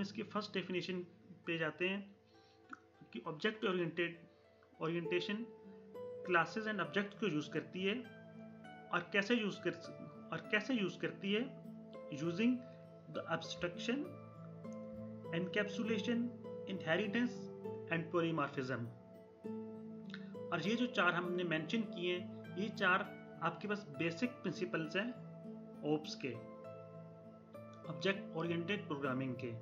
इसकी first definition पे जाते हैं कि object orientation classes and object को यूज करती है और कैसे यूज करती है using the abstraction, encapsulation, inheritance and polymorphism. और ये जो चार हमने मेंशन किए हैं, ये चार आपके पास बेसिक प्रिंसिपल्स हैं ओप्स के, ऑब्जेक्ट ओरिएंटेड प्रोग्रामिंग के।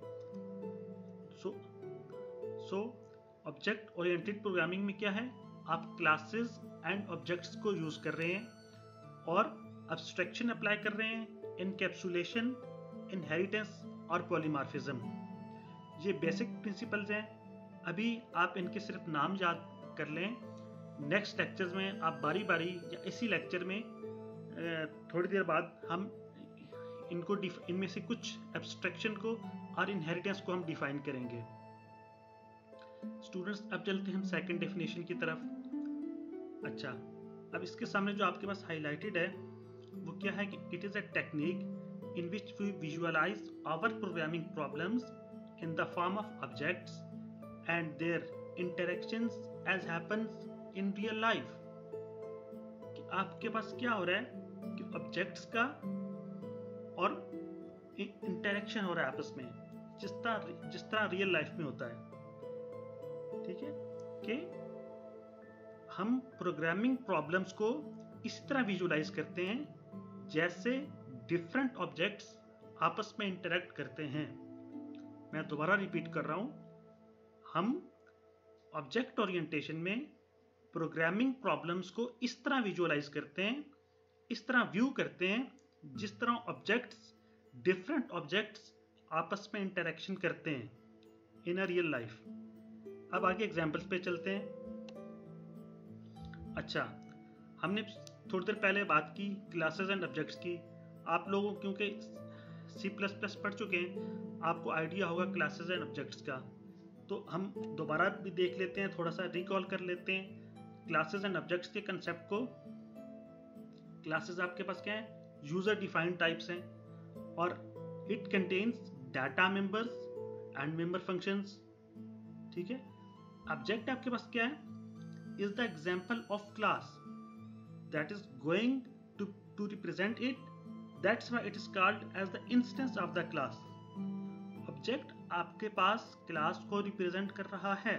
सो ऑब्जेक्ट ओरिएंटेड प्रोग्रामिंग में क्या है, आप क्लासेस एंड ऑब्जेक्ट्स को यूज कर रहे हैं और एब्स्ट्रैक्शन अप्लाई कर रहे हैं, एनकैप्सुलेशन, इनहेरिटेंस और पॉलीमॉर्फिज्म। ये बेसिक प्रिंसिपल्स हैं। अभी आप इनके सिर्फ नाम याद कर लें, नेक्स्ट लेक्चर्स में आप बारी बारी या इसी लेक्चर में थोड़ी देर बाद हम इनमें से कुछ एब्स्ट्रैक्शन को और इनहेरिटेंस को हम डिफाइन करेंगे। स्टूडेंट्स, अब चलते हैं हम सेकंड डेफिनेशन की तरफ। अच्छा, अब इसके सामने जो आपके पास हाईलाइटेड है वो क्या है कि it is a technique in which we visualize our programming problems in the form of objects and their interactions as happens in real life. कि आपके पास क्या हो रहा है कि ऑब्जेक्ट्स का और इंटरेक्शन हो रहा है आपस में, जिस तरह रियल लाइफ में होता है। ठीक है, कि हम प्रोग्रामिंग प्रॉब्लम्स को इस तरह विजुअलाइज करते हैं जैसे डिफरेंट ऑब्जेक्ट्स आपस में इंटरेक्ट करते हैं। मैं दोबारा रिपीट कर रहा हूं, हम ऑब्जेक्ट ओरिएंटेशन में प्रोग्रामिंग प्रॉब्लम्स को इस तरह विजुअलाइज करते हैं, इस तरह व्यू करते हैं जिस तरह डिफरेंट ऑब्जेक्ट्स आपस में इंटरेक्शन करते हैं इन अ रियल लाइफ। अब आगे एग्जांपल्स पे चलते हैं। अच्छा, हमने थोड़ी देर पहले बात की क्लासेस एंड ऑब्जेक्ट्स की। आप लोगों क्योंकि C++ पढ़ चुके हैं, आपको आइडिया होगा क्लासेस एंड ऑब्जेक्ट्स का, तो हम दोबारा भी देख लेते हैं, थोड़ा सा रिकॉल कर लेते हैं क्लासेस एंड ऑब्जेक्ट्स के कंसेप्ट को। क्लासेस आपके पास क्या है, यूजर डिफाइंड टाइप्स हैं और it contains data members and member functions. ठीक है, ऑब्जेक्ट आपके पास क्या है, is the example of class that is going to represent it, that's why it is called as the instance of the class. Object आपके पास class को represent कर रहा है,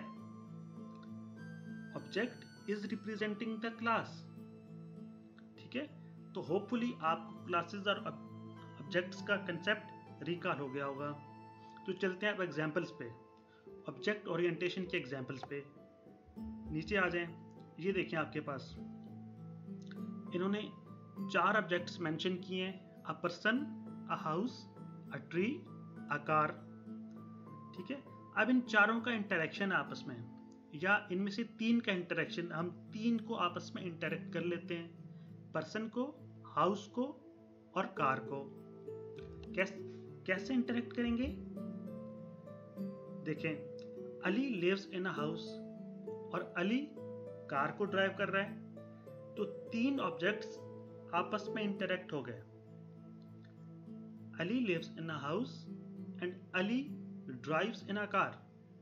object is representing the class. ठीक है, तो होपफुली आपको क्लासेस और ऑब्जेक्ट्स का कंसेप्ट रिकॉल हो गया होगा। तो चलते हैं अब एग्जांपल्स पे, ऑब्जेक्ट ओरिएंटेशन के एग्जांपल्स पे। नीचे आ जाएं, ये देखें आपके पास इन्होंने 4 ऑब्जेक्ट्स मेंशन किए हैं, a person, a house, a tree, a car. ठीक है, अब इन चारों का इंटरेक्शन आपस में, या इनमें से 3 का इंटरेक्शन, हम 3 को आपस में इंटरेक्ट कर लेते हैं, पर्सन को, हाउस को और कार को। कैसे इंटरेक्ट करेंगे? देखें, Ali lives in a house और अली कार को ड्राइव कर रहा है, तो 3 ऑब्जेक्ट्स आपस में इंटरेक्ट हो गए। Ali lives in a house and Ali drives in a car.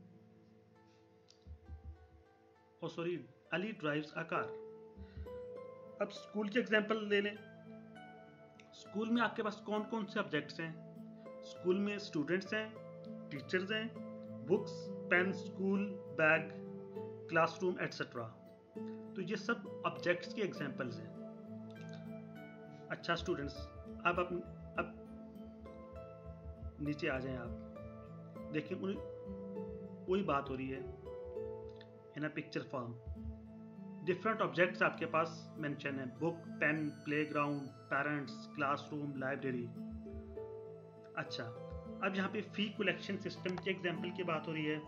Oh sorry, Ali drives a car. अब स्कूल के एग्जांपल ले लें। स्कूल में आपके पास कौन कौन से ऑब्जेक्ट्स हैं? स्कूल में स्टूडेंट्स हैं, टीचर्स हैं, books, pen, school bag, classroom etcetera. तो ये सब ऑब्जेक्ट्स के एग्जांपल्स हैं। अच्छा स्टूडेंट्स, अब नीचे आ जाएं आप। देखें, वही बात हो रही है in a picture form. Different objects आपके पास मेंशन है, book, pen, playground, parents, classroom, library. अच्छा, अब यहाँ पे फी कलेक्शन सिस्टम के एग्जांपल की बात हो रही है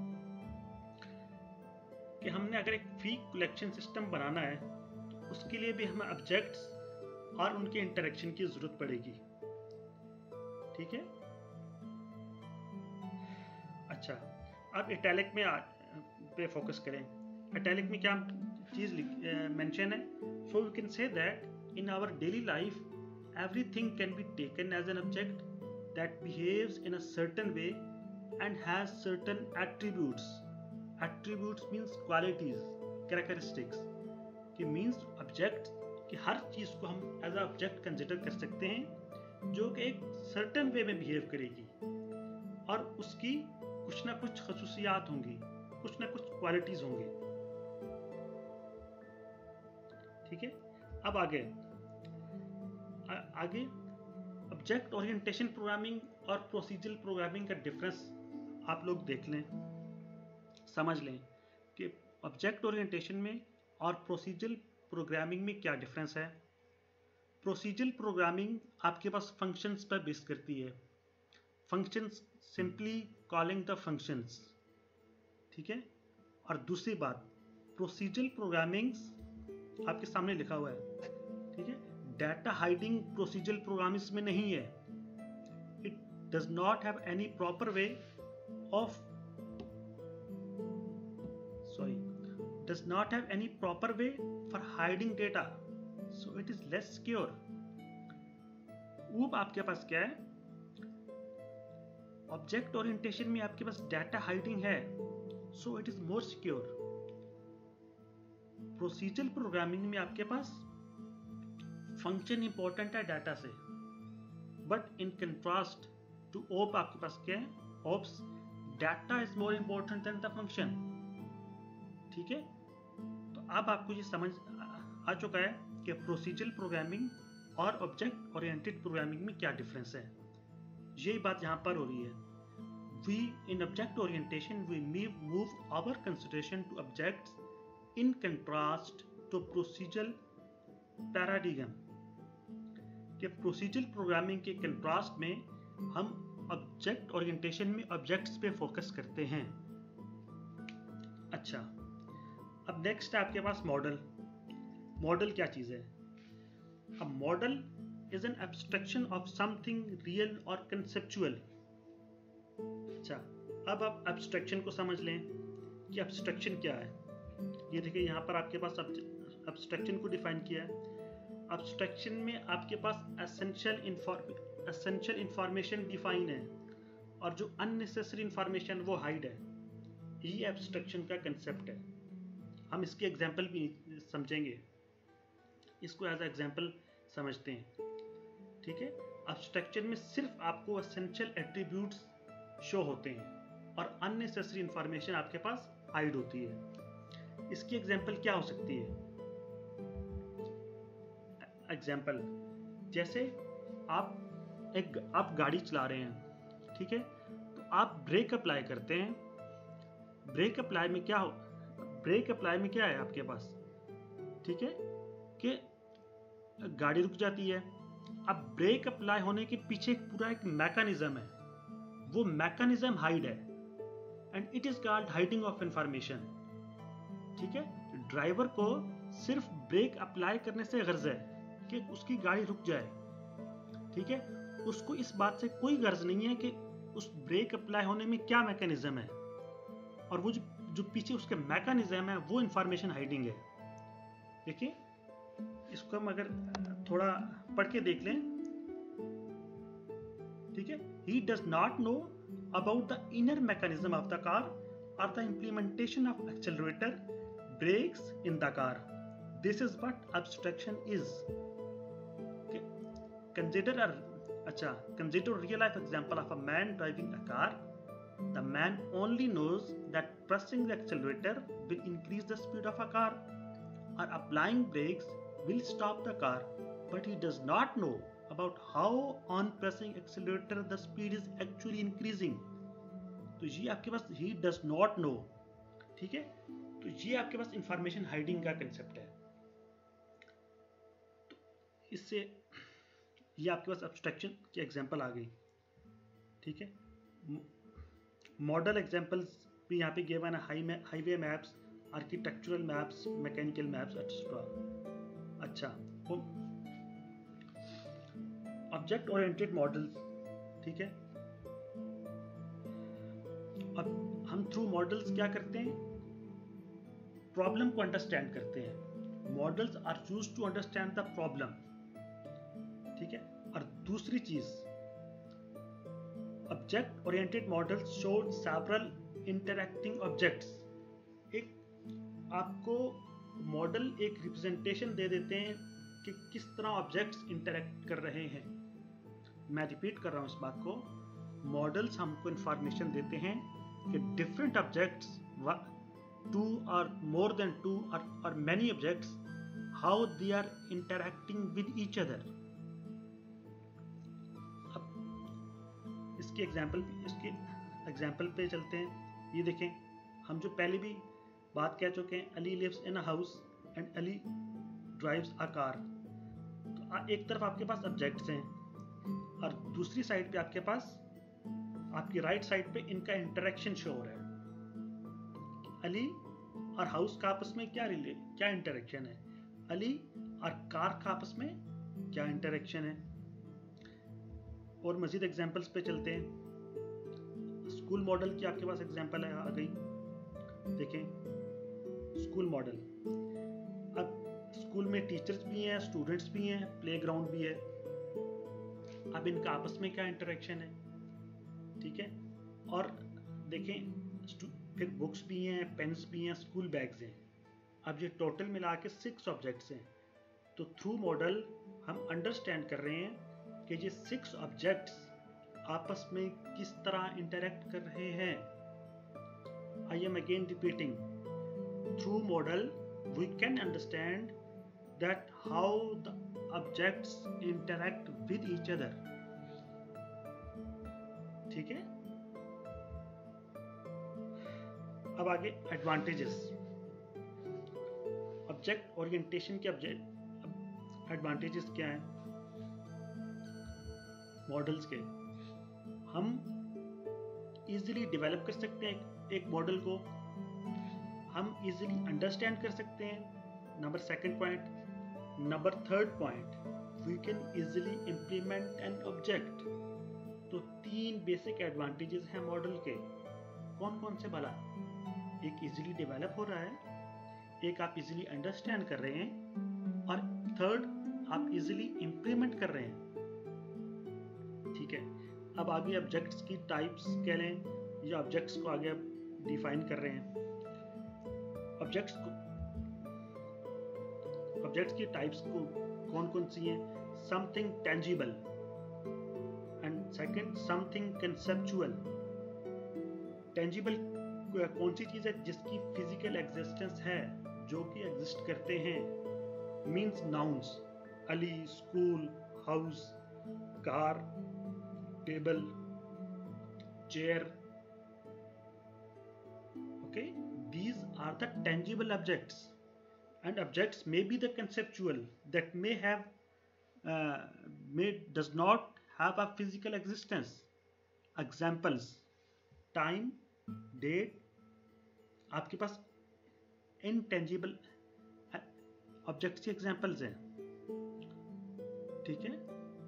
कि हमने अगर एक फी कलेक्शन सिस्टम बनाना है तो उसके लिए भी हमें ऑब्जेक्ट्स और उनके इंटरेक्शन की जरूरत पड़ेगी। ठीक है, अच्छा, अब इटैलिक में पे फोकस करें। इटैलिक में क्या चीज मेंशन है? So we can say that in our daily life everything can be taken as an object that behaves in a certain way and has certain attributes. Attributes means qualities, characteristics. कि means object, कि हर चीज को हम as a object consider कर सकते हैं जो कि एक सर्टेन वे में बिहेव करेगी और उसकी कुछ ना कुछ खसूसियात होंगी, कुछ ना कुछ क्वालिटीज होंगी। ठीक है, अब आगे ऑब्जेक्ट ओरिएंटेशन प्रोग्रामिंग और प्रोसीजरल प्रोग्रामिंग का डिफरेंस आप लोग देख लें, समझ लें कि ऑब्जेक्ट ओरिएंटेशन में और प्रोसीजरल प्रोग्रामिंग में क्या डिफरेंस है। प्रोसीजरल प्रोग्रामिंग आपके पास फंक्शंस पर बेस करती है, functions simply calling the functions. ठीक है, और दूसरी बात प्रोसीजरल प्रोग्रामिंग आपके सामने लिखा हुआ है। ठीक है, डाटा हाइडिंग प्रोसीजरल प्रोग्रामिंग में नहीं है। It does not have any proper way of does not have any proper way for hiding data, so it is less secure. ऊप आपके पास क्या है, ऑब्जेक्ट ओरिएंटेशन में आपके पास डाटा हाइडिंग है, so it is more secure. Procedural programming में आपके पास फंक्शन इंपॉर्टेंट है डाटा से, but in contrast to OOP आपके पास क्या है, OOPs data is more important than the function. ठीक है, तो अब आपको ये समझ आ चुका है कि प्रोसीजरल प्रोग्रामिंग और ऑब्जेक्ट ओरिएंटेड प्रोग्रामिंग में क्या डिफरेंस है। यही बात यहाँ पर हो रही है। We in object orientation we move our consideration to objects in contrast to procedural paradigm. कि प्रोसीजरल प्रोग्रामिंग के कंट्रास्ट में हम ऑब्जेक्ट ओरिएंटेशन में ऑब्जेक्ट्स पे फोकस करते हैं। अच्छा, अब नेक्स्ट है आपके पास मॉडल। मॉडल क्या चीज है? अब model is an abstraction of something real और कंसेप्चुअल। अच्छा, अब आप एब्स्ट्रैक्शन को समझ लें कि एब्स्ट्रैक्शन क्या है। ये देखिए यहाँ पर आपके पास एब्स्ट्रैक्शन को डिफाइन किया है। एब्स्ट्रैक्शन में आपके पास एसेंशियल इंफॉर्मेशन डिफाइन है और जो अननेसेसरी इंफॉर्मेशन वो हाइड है। ये एब्स्ट्रैक्शन का कंसेप्ट है। हम इसके एग्जाम्पल भी समझेंगे, इसको एज एग्जाम्पल समझते हैं। ठीक है, एब्स्ट्रैक्शन में सिर्फ आपको एसेंशियल एट्रीब्यूट्स शो होते हैं और अननेसेसरी इंफॉर्मेशन आपके पास हाइड होती है। इसकी एग्जाम्पल क्या हो सकती है? एग्जाम्पल जैसे आप गाड़ी चला रहे हैं, ठीक है, तो आप ब्रेक अप्लाई करते हैं। ब्रेक अप्लाई में क्या है आपके पास? ठीक है, कि गाड़ी रुक जाती है। अब ब्रेक अप्लाई होने के पीछे पूरा एक मैकेनिज्म है, वो मैकेनिज्म हाइड है and it is called hiding of information. ठीक है, ड्राइवर को सिर्फ ब्रेक अप्लाई करने से गर्ज है कि उसकी गाड़ी रुक जाए। ठीक है, उसको इस बात से कोई गर्ज नहीं है कि उस ब्रेक अप्लाई होने में क्या मैकेनिज्म है, और वो जो पीछे उसके मैकेनिज्म है वो इंफॉर्मेशन हाइडिंग है। देखिए, इसको हम अगर थोड़ा पढ़ के देख लें। ठीक है, he does not know about the inner mechanism of the car or the implementation of accelerator, brakes in the car. This is what abstraction is. Okay. Consider a real life example of a man driving a car. The man only knows that pressing the accelerator will increase the speed of a car or applying brakes will stop the car, but he does not know about how on pressing accelerator the speed is actually increasing. तो ये आपके पास he does not know। ठीक है, तो ये आपके पास information hiding का कंसेप्ट है। तो इससे ये आपके पास एब्स्ट्रैक्शन की एग्जांपल आ गई। ठीक है, मॉडल एग्जांपल्स भी यहाँ पे गिवन है, highway maps, architectural maps, mechanical maps etcetera. अच्छा, ऑब्जेक्ट ओरिएंटेड मॉडल्स। ठीक है, अब हम थ्रू मॉडल्स क्या करते हैं? प्रॉब्लम को अंडरस्टैंड करते हैं। Models are used to understand the problem. ठीक है, और दूसरी चीज object oriented models show several interacting objects. एक आपको मॉडल एक रिप्रेजेंटेशन दे देते हैं कि किस तरह ऑब्जेक्ट्स इंटरैक्ट कर रहे हैं। मैं रिपीट कर रहा हूँ इस बात को, मॉडल्स हमको इंफॉर्मेशन देते हैं कि डिफरेंट ऑब्जेक्ट्स, टू और मोर देन टू और many objects, how they are interacting with each other. अब इसके एग्जाम्पल पे चलते हैं। ये देखें, हम जो पहले भी बात कह चुके हैं, Ali lives in a house and Ali drives a car. तो एक तरफ आपके पास ऑब्जेक्ट्स हैं और दूसरी साइड पे आपके पास, आपकी राइट साइड पे इनका इंटरेक्शन शो हो रहा है। अली और हाउस का आपस में क्या इंटरेक्शन है, अली और कार का आपस में क्या इंटरेक्शन है। और मजीद एग्जांपल्स पे चलते हैं। स्कूल मॉडल की आपके पास एग्जांपल है आ गई। देखें स्कूल मॉडल, अब स्कूल में टीचर्स भी हैं, स्टूडेंट्स भी हैं, प्लेग्राउंड भी है। अब इनका आपस में क्या इंटरेक्शन है, ठीक है। और देखें फिर बुक्स भी हैं, पेन्स भी हैं, स्कूल बैग्स हैं। अब ये टोटल मिला के 6 ऑब्जेक्ट्स हैं। तो थ्रू मॉडल हम अंडरस्टैंड कर रहे हैं कि ये 6 ऑब्जेक्ट्स आपस में किस तरह इंटरेक्ट कर रहे हैं। I am again repeating, through model we can understand that how the objects interact with each other। ठीक है। अब आगे एडवांटेजेस। ऑब्जेक्ट ओरिएंटेशन के एडवांटेजेस क्या हैं मॉडल्स के। हम इजीली डेवलप कर सकते हैं एक मॉडल को, हम इजीली अंडरस्टैंड कर सकते हैं। Number second point. Number third point, we can easily implement an object. तो 3 बेसिक एडवांटेजेस हैं मॉडल के। कौन कौन से भला? एक इजीली डेवलप हो रहा है, एक आप इजीली अंडरस्टैंड कर रहे हैं, और थर्ड आप इजीली इम्प्लीमेंट कर रहे हैं। ठीक है। अब आगे ऑब्जेक्ट्स की टाइप्स कह लें, ये ऑब्जेक्ट्स को आगे आप डिफाइन कर रहे हैं। ऑब्जेक्ट्स की टाइप्स को कौन कौन सी हैं? Something tangible and second something conceptual. Tangible कौन सी चीज है? जिसकी फिजिकल एग्जिस्टेंस है, जो कि एग्जिस्ट करते हैं। Means nouns, Ali, school, house, car, table, chair. Okay, these are the tangible objects, and objects may be the conceptual that does not have a physical existence. Examples: time, date। आपके पास intangible objects के examples हैं। ठीक है।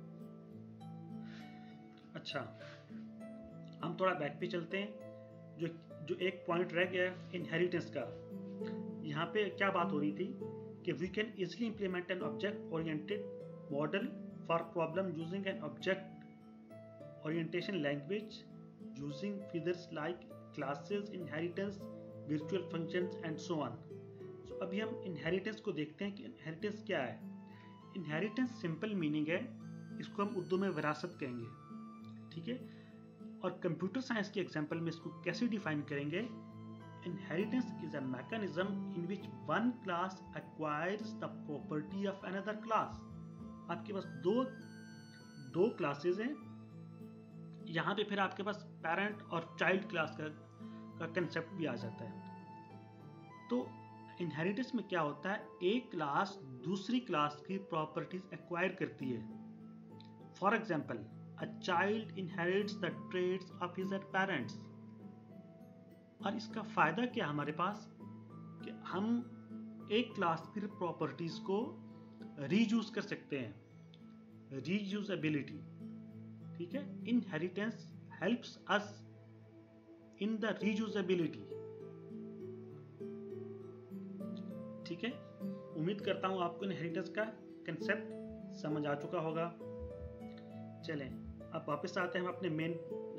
अच्छा, हम थोड़ा back पे चलते हैं। जो एक पॉइंट रह गया है इनहेरिटेंस का। यहाँ पे क्या बात हो रही थी कि we can easily implement an object oriented model for problem using an object orientation language using features like classes, inheritance, virtual functions and so on. So अभी हम इनहेरिटेंस को देखते हैं कि इनहेरिटेंस क्या है। इनहेरिटेंस सिंपल मीनिंग है, इसको हम उर्दू में विरासत कहेंगे। ठीक है। और कंप्यूटर साइंस के एग्जांपल में इसको कैसे डिफाइन करेंगे? Inheritance is a mechanism in which one class acquires the property of another class. आपके पास दो क्लासेस हैं, यहाँ पे फिर आपके पास पेरेंट और चाइल्ड क्लास का कंसेप्ट भी आ जाता है। तो इनहेरिटेंस में क्या होता है? एक क्लास दूसरी क्लास की प्रॉपर्टीज एक्वायर करती है। For example, a child inherits the traits of his parents। और इसका फायदा क्या हमारे पास कि हम एक क्लास की प्रॉपर्टीज को रीयूज कर सकते हैं, रीयूजेबिलिटी। ठीक है। Inheritance helps us in the reusability. ठीक है। उम्मीद करता हूं आपको इनहेरिटेंस का कंसेप्ट समझ आ चुका होगा। चलें अब वापस आते हैं हम अपने मेन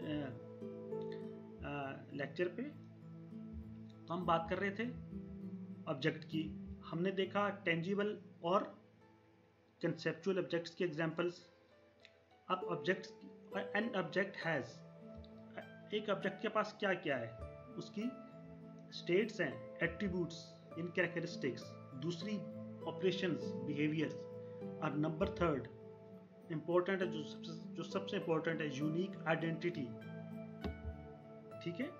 लेक्चर पे। तो हम बात कर रहे थे ऑब्जेक्ट की। हमने देखा टेंजिबल और कंसेप्चुअल ऑब्जेक्ट्स के एग्जांपल्स। अब ऑब्जेक्ट्स, एन ऑब्जेक्ट हैज़, एक ऑब्जेक्ट के पास क्या क्या है, उसकी स्टेट्स हैं, एट्रीब्यूट्स इन कैरेक्टरिस्टिक्स, दूसरी ऑपरेशंस, बिहेवियर्स, और नंबर थर्ड इंपॉर्टेंट है, जो सबसे इंपॉर्टेंट है, यूनिक आइडेंटिटी। ठीक है,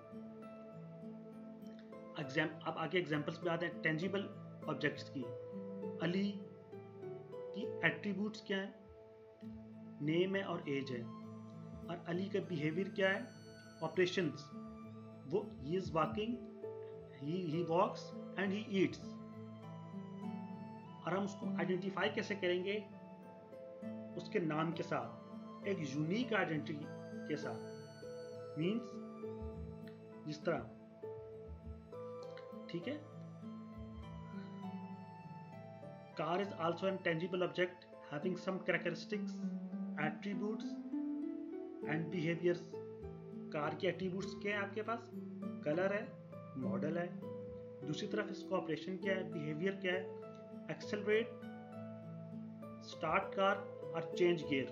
अब आगे एग्जांपल्स पे आते हैं टेंजिबल ऑब्जेक्ट्स की। अली की एट्रीब्यूट्स क्या है, नेम है और एज है। और अली का बिहेवियर क्या है, ऑपरेशंस, वो he is walking, he walks and he eats. और हम उसको आइडेंटिफाई कैसे करेंगे, उसके नाम के साथ, एक यूनिक आइडेंटिटी के साथ, मींस जिस तरह, ठीक है। Car is also an tangible object having some characteristics, attributes and behaviours. Car के एट्रीब्यूट्स क्या है आपके पास, कलर है, मॉडल है। दूसरी तरफ इसका ऑपरेशन क्या है, बिहेवियर क्या है, एक्सेलरेट, स्टार्ट कार और चेंज गियर।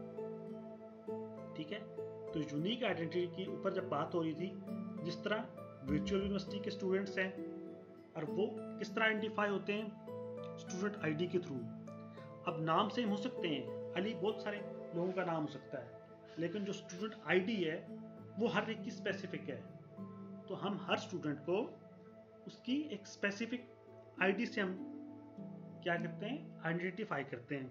ठीक है, तो यूनिक आइडेंटिटी के ऊपर जब बात हो रही थी, जिस तरह वर्चुअल यूनिवर्सिटी के स्टूडेंट्स हैं और वो किस तरह आइडेंटिफाई होते हैं, स्टूडेंट आईडी के थ्रू। अब नाम सेम हो सकते हैं, अली बहुत सारे लोगों का नाम हो सकता है, लेकिन जो स्टूडेंट आईडी है वो हर एक की स्पेसिफिक है। तो हम हर स्टूडेंट को उसकी एक स्पेसिफिक आईडी से हम क्या करते हैं, आइडेंटिफाई करते हैं।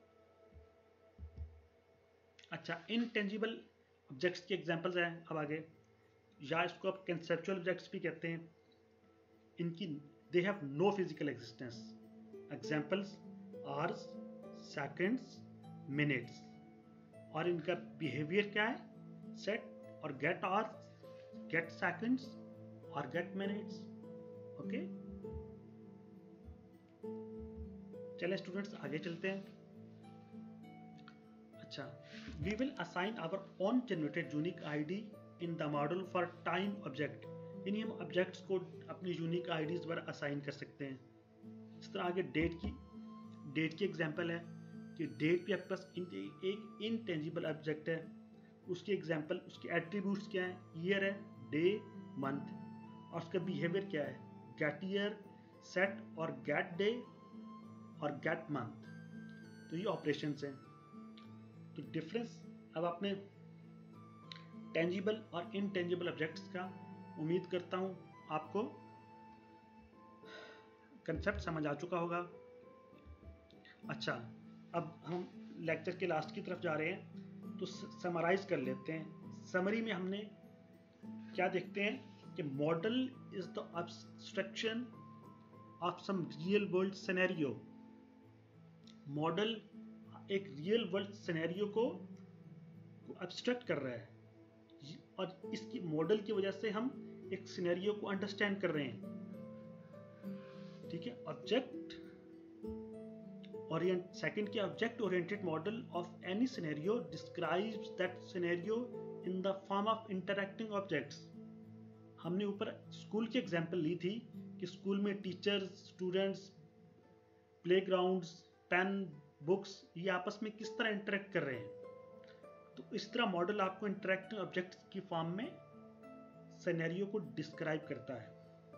अच्छा, इनटेंजिबल ऑब्जेक्ट्स के एग्जांपल्स हैं अब आगे, या इसको आप कंसेप्चुअल ऑब्जेक्ट्स भी कहते हैं। इनकी they have no physical existence. Examples hours, seconds, minutes. और इनका बिहेवियर क्या है, सेट और गेट आवर्स, गेट सेकंड्स और गेट मिनट्स। ओके, चलिए स्टूडेंट्स आगे चलते हैं। अच्छा, we will assign our own generated unique ID in the model for time object. यानी हम ऑब्जेक्ट्स को अपनी यूनिक आईडीज द्वारा असाइन कर सकते हैं। इस तरह आगे डेट की एग्जांपल है कि डेट भी आपके पास एक इनटेंजिबल ऑब्जेक्ट है। उसकी एग्जांपल, उसके एट्रीब्यूट्स क्या है, ईयर है, डे, मंथ। और उसका बिहेवियर क्या है, गेट ईयर, सेट और गेट डे और गेट मंथ। तो ये ऑपरेशंस हैं। तो डिफरेंस अब आपने टेंजिबल और इनटेंजिबल ऑब्जेक्ट्स का, उम्मीद करता हूँ आपको कंसेप्ट समझ आ चुका होगा। अच्छा, अब हम लेक्चर के लास्ट की तरफ जा रहे हैं, तो समराइज कर लेते हैं। समरी में हमने क्या देखते हैं कि model is the abstraction of some real world scenario. Model एक रियल वर्ल्ड सिनेरियो को एब्स्ट्रैक्ट कर रहा है, और इसकी मॉडल की वजह से हम एक सिनेरियो को अंडरस्टैंड कर रहे हैं। ठीक है, ऑब्जेक्ट ओरिएंट, सेकंड क्या, object oriented model of any scenario describes that scenario in the form of interacting objects. हमने ऊपर स्कूल की एग्जांपल ली थी कि स्कूल में teachers, students, playgrounds, pen, books, ये आपस में किस तरह इंटरेक्ट कर रहे हैं। तो इस तरह मॉडल आपको इंटरैक्टिव ऑब्जेक्ट्स की फॉर्म में सिनेरियो को डिस्क्राइब करता है।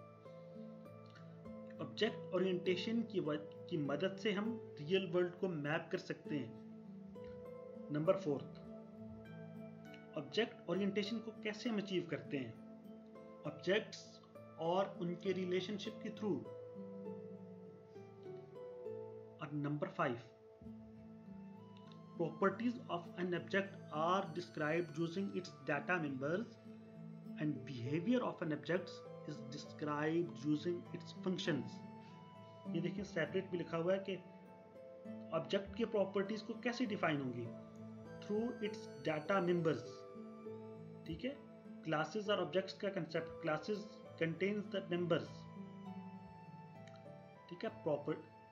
ऑब्जेक्ट ओरिएंटेशन की मदद से हम रियल वर्ल्ड को मैप कर सकते हैं। नंबर 4, ऑब्जेक्ट ओरिएंटेशन को कैसे हम अचीव करते हैं, ऑब्जेक्ट्स और उनके रिलेशनशिप के थ्रू। और number 5, properties of an object are described using its data members and behavior of an object is described using its functions। ये देखिए सेपरेट भी लिखा हुआ है कि ऑब्जेक्ट की प्रॉपर्टीज को कैसे डिफाइन होंगी, थ्रू इट्स डाटा मेंबर्स। ठीक है, क्लासेस और ऑब्जेक्ट्स का concept, classes contains the members. ठीक है,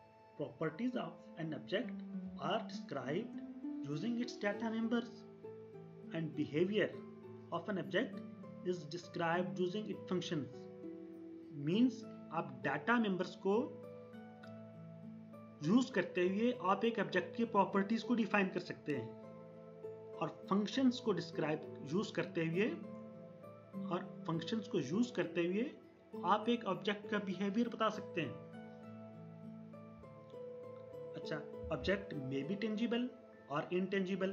properties of an object are described using its data members and behavior of an object is described using its functions. Means आप data members को use करते हुए आप एक ऑब्जेक्ट की प्रॉपर्टीज को डिफाइन कर सकते हैं, और फंक्शंस को यूज करते हुए आप एक ऑब्जेक्ट का बिहेवियर बता सकते हैं। अच्छा, ऑब्जेक्ट मे बी टेंजिबल और इनटेंजिबल।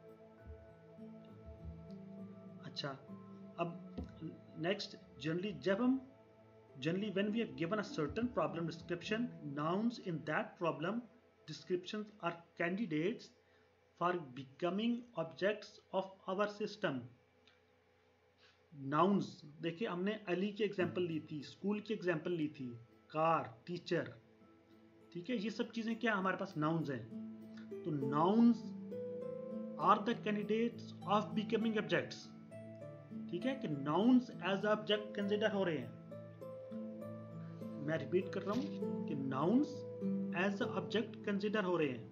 अच्छा, अब next, generally when we have given a certain problem description, nouns in that problem descriptions are candidates for becoming objects of our system. Nouns देखिए, हमने अली की एग्जांपल ली थी, स्कूल की example ली थी, car, teacher, ठीक है, ये सब चीजें क्या हमारे पास नाउन्स हैं। तो nouns are the candidates of becoming objects, ठीक है, कि नाउन्स एज ऑब्जेक्ट कंसिडर हो रहे हैं। मैं रिपीट कर रहा हूं कि नाउन्स एज ऑब्जेक्ट कंसिडर हो रहे हैं।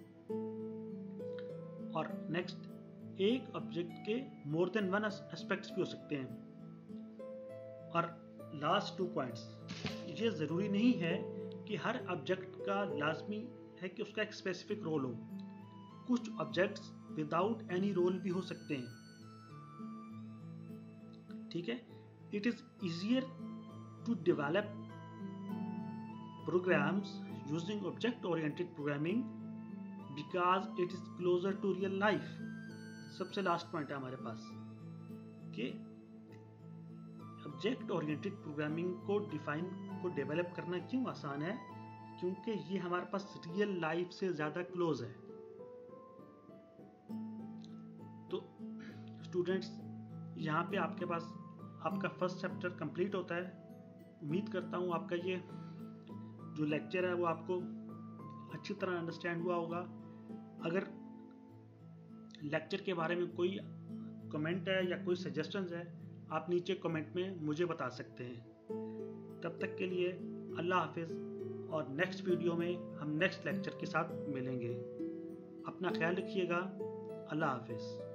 और नेक्स्ट, एक ऑब्जेक्ट के मोर देन वन एस्पेक्ट्स भी हो सकते हैं। और लास्ट 2 पॉइंट्स, ये जरूरी नहीं है कि हर ऑब्जेक्ट का लाजमी है कि उसका एक स्पेसिफिक रोल हो। कुछ ऑब्जेक्ट्स विदाउट एनी रोल भी हो सकते हैं, ठीक है। It is easier to develop programs using object oriented programming because it is closer to real life। सबसे लास्ट पॉइंट है हमारे पास कि ऑब्जेक्ट ओरिएंटेड प्रोग्रामिंग को डेवलप करना क्यों आसान है, क्योंकि ये हमारे पास रियल लाइफ से ज्यादा क्लोज है। तो स्टूडेंट्स, यहाँ पे आपके पास आपका फर्स्ट चैप्टर कंप्लीट होता है। उम्मीद करता हूँ आपका ये जो लेक्चर है वो आपको अच्छी तरह अंडरस्टैंड हुआ होगा। अगर लेक्चर के बारे में कोई कमेंट है या कोई सजेशंस है, आप नीचे कमेंट में मुझे बता सकते हैं। तब तक के लिए अल्लाह हाफिज़, और नेक्स्ट वीडियो में हम नेक्स्ट लेक्चर के साथ मिलेंगे। अपना ख्याल रखिएगा। अल्लाह हाफिज़।